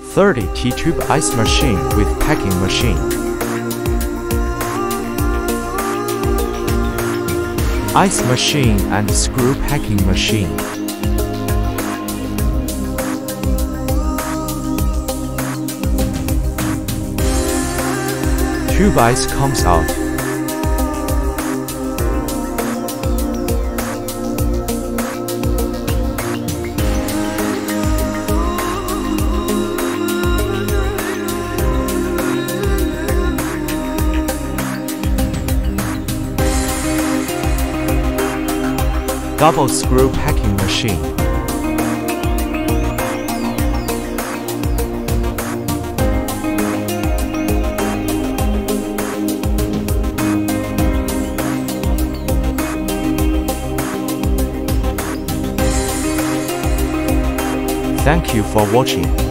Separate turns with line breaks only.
30 T-tube ice machine with packing machine. Ice machine and screw packing machine. Tube ice comes out. Double screw packing machine. Thank you for watching.